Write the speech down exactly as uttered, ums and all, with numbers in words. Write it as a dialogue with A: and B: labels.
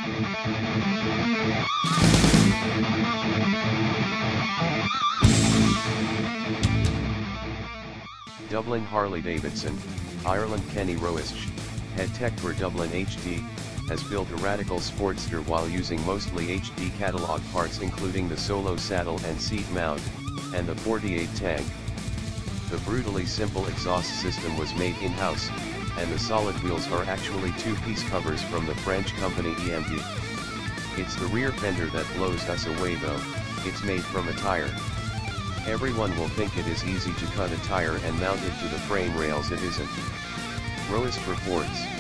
A: Dublin Harley-Davidson, Ireland. Kenny Roisch, head tech for Dublin H D, has built a radical Sportster while using mostly H D catalog parts including the Solo saddle and seat mount, and the forty-eight tank. The brutally simple exhaust system was made in-house, and the solid wheels are actually two-piece covers from the French company E M D. It's the rear fender that blows us away though, it's made from a tire. Everyone will think it is easy to cut a tire and mount it to the frame rails. It isn't. Roisch reports.